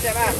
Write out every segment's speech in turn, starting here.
đẹp à.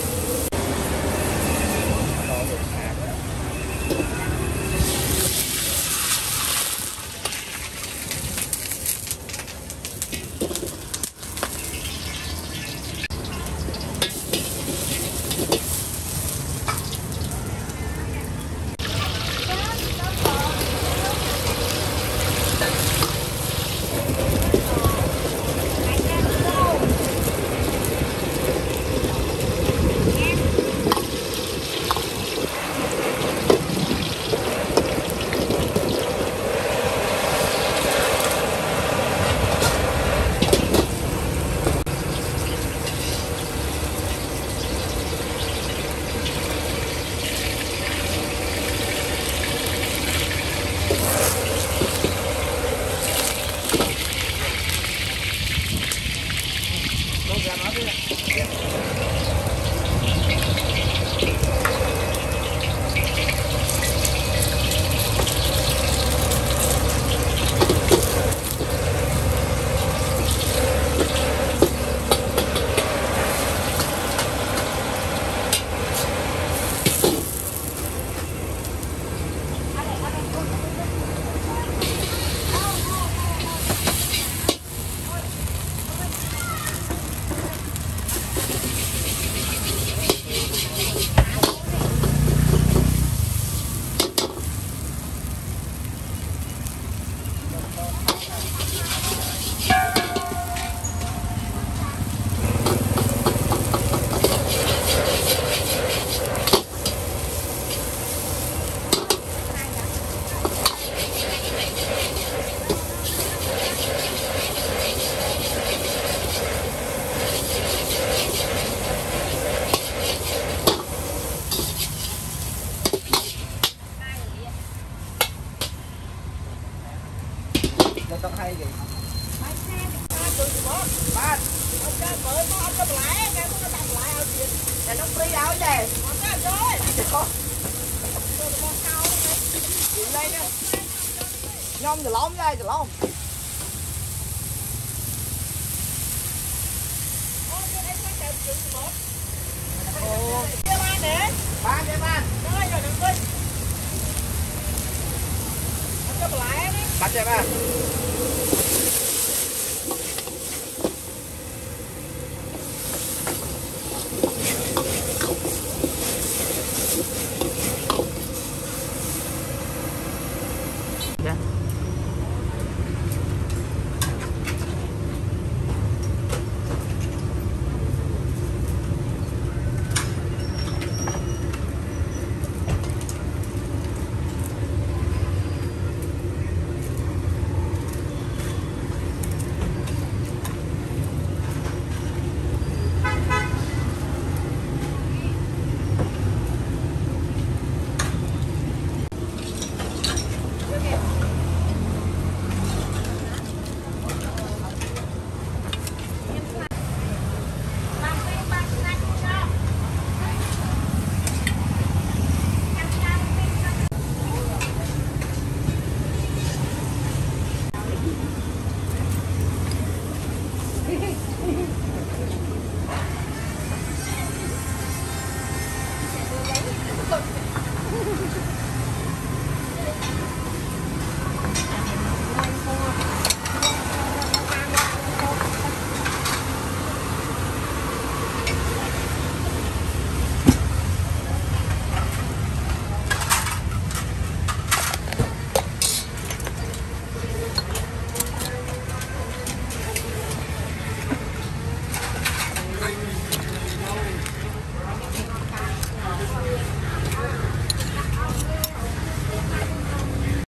Tao hay gì? Ba. Mới nó ăn cái lại, cái nó đặt lại ao chuyện. Để nó free ao vậy. Nó ra rồi. Rồi con cao đấy. Đi lên nha. Nhom từ lông đây, từ lông. Ôi, đây có kẹp chuyện một. Ồ, kia ba nè. Ba kia ba. Rồi rồi đừng đi. Ăn cái lại đấy. Bắt cho ba.